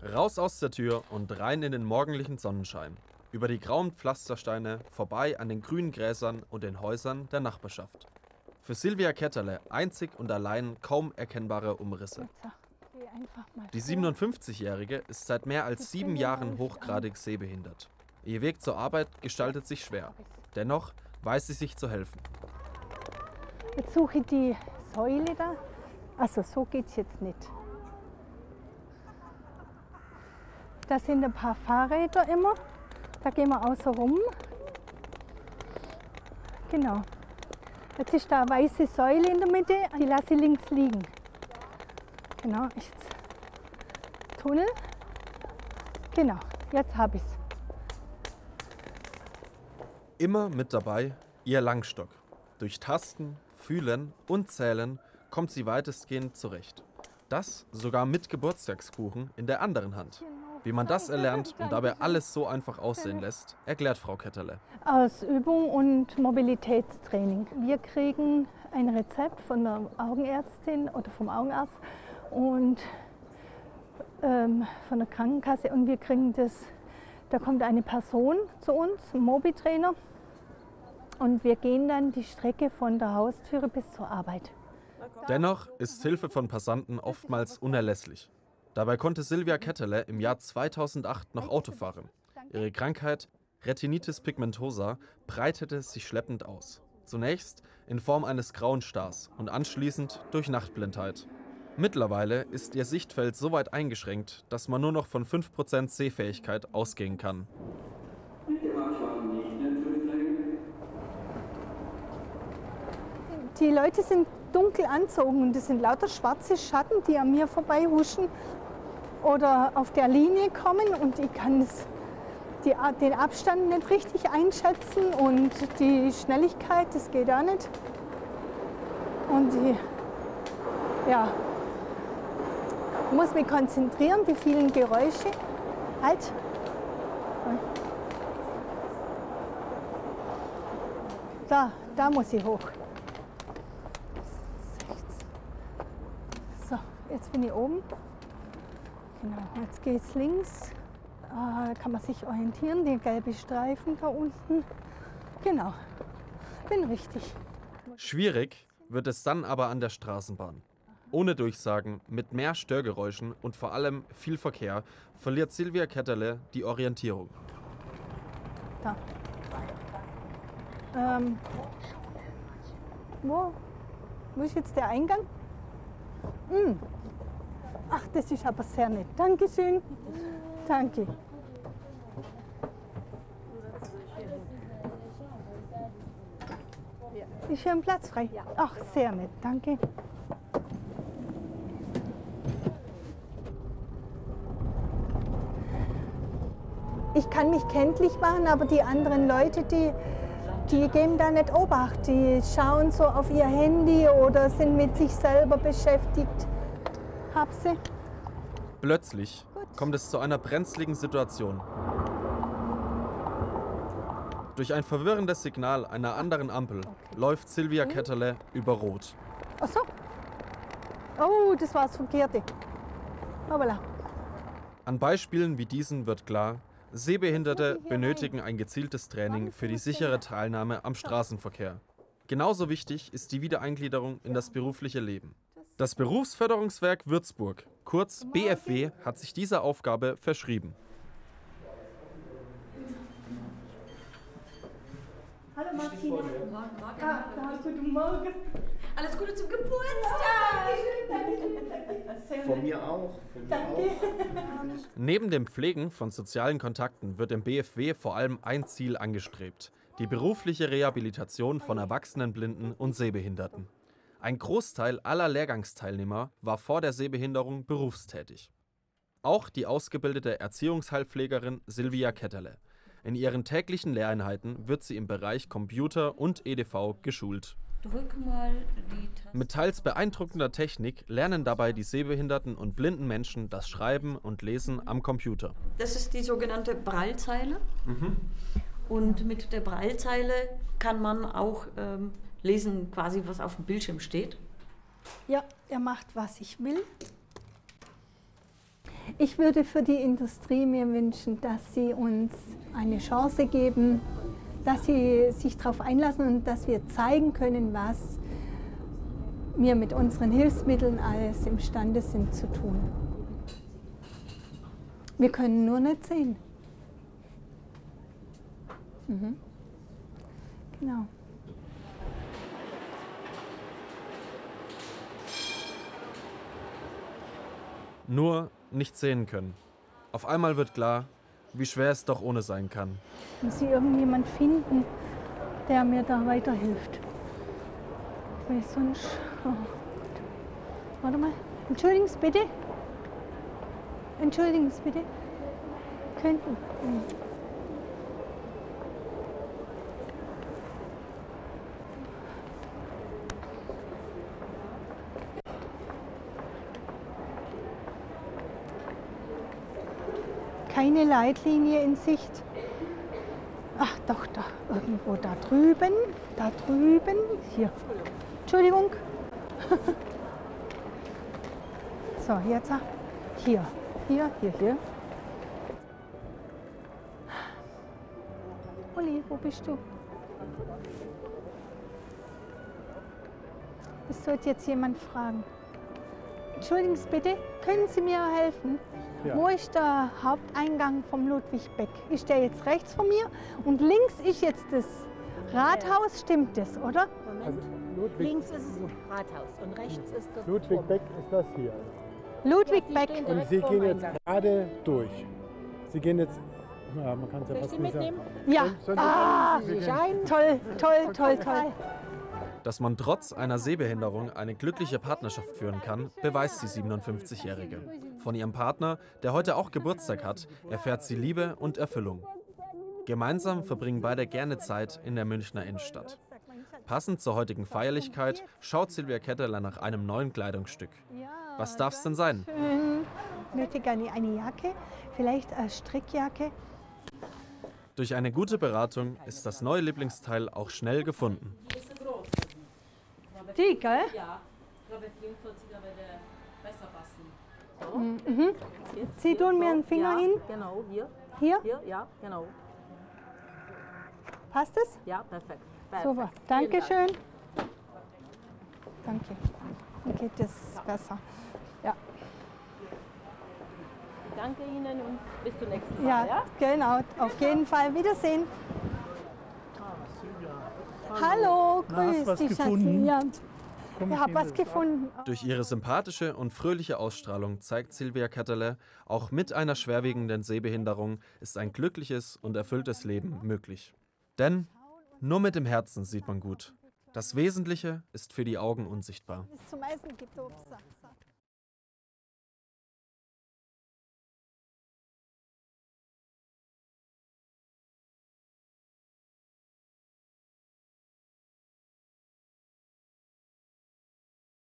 Raus aus der Tür und rein in den morgendlichen Sonnenschein. Über die grauen Pflastersteine, vorbei an den grünen Gräsern und den Häusern der Nachbarschaft. Für Silvia Ketterle einzig und allein kaum erkennbare Umrisse. Die 57-Jährige ist seit mehr als 7 Jahren hochgradig sehbehindert. Ihr Weg zur Arbeit gestaltet sich schwer. Dennoch weiß sie sich zu helfen. Jetzt suche ich die Säule da. Also so geht es jetzt nicht. Da sind ein paar Fahrräder immer. Da gehen wir außen rum. Genau. Jetzt ist da eine weiße Säule in der Mitte. Die lasse ich links liegen. Genau. Ist Tunnel. Genau. Jetzt habe ich es. Immer mit dabei ihr Langstock. Durch Tasten, Fühlen und Zählen kommt sie weitestgehend zurecht. Das sogar mit Geburtstagskuchen in der anderen Hand. Wie man das erlernt und dabei alles so einfach aussehen lässt, erklärt Frau Ketterle. Aus Übung und Mobilitätstraining. Wir kriegen ein Rezept von der Augenärztin oder vom Augenarzt und von der Krankenkasse und wir kriegen das. Da kommt eine Person zu uns, ein Mobi-Trainer, und wir gehen dann die Strecke von der Haustüre bis zur Arbeit. Dennoch ist Hilfe von Passanten oftmals unerlässlich. Dabei konnte Silvia Ketterle im Jahr 2008 noch Auto fahren. Ihre Krankheit, Retinitis pigmentosa, breitete sich schleppend aus. Zunächst in Form eines grauen Stars und anschließend durch Nachtblindheit. Mittlerweile ist ihr Sichtfeld so weit eingeschränkt, dass man nur noch von 5% Sehfähigkeit ausgehen kann. Die Leute sind dunkel anzogen und das sind lauter schwarze Schatten, die an mir vorbei huschen oder auf der Linie kommen und ich kann den Abstand nicht richtig einschätzen und die Schnelligkeit, das geht auch nicht. Und ich muss mich konzentrieren, die vielen Geräusche. Halt! Da muss ich hoch. So, jetzt bin ich oben. Genau, jetzt geht es links. Da kann man sich orientieren, die gelbe Streifen da unten. Genau, bin richtig. Schwierig wird es dann aber an der Straßenbahn. Ohne Durchsagen, mit mehr Störgeräuschen und vor allem viel Verkehr verliert Silvia Ketterle die Orientierung. Da. Wo ist jetzt der Eingang? Ach, das ist aber sehr nett. Dankeschön. Danke. Ist hier ein Platz frei? Ach, sehr nett. Danke. Ich kann mich kenntlich machen, aber die anderen Leute, die geben da nicht Obacht. Die schauen so auf ihr Handy oder sind mit sich selber beschäftigt. Hab sie. Plötzlich kommt es zu einer brenzligen Situation. Durch ein verwirrendes Signal einer anderen Ampel läuft Silvia Ketterle über Rot. Ach so. Oh, das war das Verkehrte. Hoppala. An Beispielen wie diesen wird klar, Sehbehinderte benötigen ein gezieltes Training für die sichere Teilnahme am Straßenverkehr. Genauso wichtig ist die Wiedereingliederung in das berufliche Leben. Das Berufsförderungswerk Würzburg, kurz BFW, hat sich dieser Aufgabe verschrieben. Hallo Martina. Guten Morgen. Alles Gute zum Geburtstag! Von mir auch. Danke. Neben dem Pflegen von sozialen Kontakten wird im BFW vor allem ein Ziel angestrebt: die berufliche Rehabilitation von erwachsenen Blinden und Sehbehinderten. Ein Großteil aller Lehrgangsteilnehmer war vor der Sehbehinderung berufstätig. Auch die ausgebildete Erziehungsheilpflegerin Silvia Ketterle. In ihren täglichen Lehreinheiten wird sie im Bereich Computer und EDV geschult. Drück mal die Taste. Mit teils beeindruckender Technik lernen dabei die sehbehinderten und blinden Menschen das Schreiben und Lesen am Computer. Das ist die sogenannte Braillezeile. Und mit der Braillezeile kann man auch lesen, quasi was auf dem Bildschirm steht. Ja, er macht, was ich will. Ich würde für die Industrie mir wünschen, dass sie uns eine Chance geben, dass sie sich darauf einlassen und dass wir zeigen können, was wir mit unseren Hilfsmitteln alles imstande sind zu tun. Wir können nur nicht sehen. Genau. Nur nicht sehen können. Auf einmal wird klar, wie schwer es doch ohne sein kann. Muss ich irgendjemand finden, der mir da weiterhilft. Weil sonst... Oh. Warte mal. Entschuldigen Sie bitte. Entschuldigen Sie bitte. Könnten. Keine Leitlinie in Sicht. Ach doch, da irgendwo da drüben, hier. Entschuldigung. So, jetzt hier. Uli, wo bist du? Es sollte jetzt jemand fragen. Entschuldigen Sie bitte, können Sie mir helfen? Ja. Wo ist der Haupteingang vom Ludwigbeck? Ist der jetzt rechts von mir und links ist jetzt das Rathaus? Stimmt das, oder? Also Links ist das Rathaus und rechts ist der Ludwigbeck ist das hier. Ludwigbeck. Und Sie gehen jetzt gerade durch. Sie gehen jetzt, ja, man kann es ja Soll ich fast die nicht sagen. mitnehmen? Ja, Ah, toll. Dass man trotz einer Sehbehinderung eine glückliche Partnerschaft führen kann, beweist die 57-Jährige. Von ihrem Partner, der heute auch Geburtstag hat, erfährt sie Liebe und Erfüllung. Gemeinsam verbringen beide gerne Zeit in der Münchner Innenstadt. Passend zur heutigen Feierlichkeit schaut Silvia Ketteler nach einem neuen Kleidungsstück. Was darf's denn sein? Schön. Ich möchte gerne eine Jacke, vielleicht eine Strickjacke. Durch eine gute Beratung ist das neue Lieblingsteil auch schnell gefunden. Die, gell? Ja, ich glaube 44er würde besser passen. Sie tun mir einen Finger ja, hin. Genau, hier. Hier, Hier, ja, genau. passt es? Ja, perfekt. Super, danke schön. Danke. Okay, das ist besser. Ja, Danke Ihnen und bis zum nächsten Mal. ja, genau, auf jeden Fall. Wiedersehen. Hallo, grüß was dich, Schatzi. gefunden? Ja, Komm, ich habe was gefunden. Durch ihre sympathische und fröhliche Ausstrahlung zeigt Silvia Ketteler, auch mit einer schwerwiegenden Sehbehinderung ist ein glückliches und erfülltes Leben möglich. Denn nur mit dem Herzen sieht man gut. Das Wesentliche ist für die Augen unsichtbar. Bis zum Essen gibt es Obst.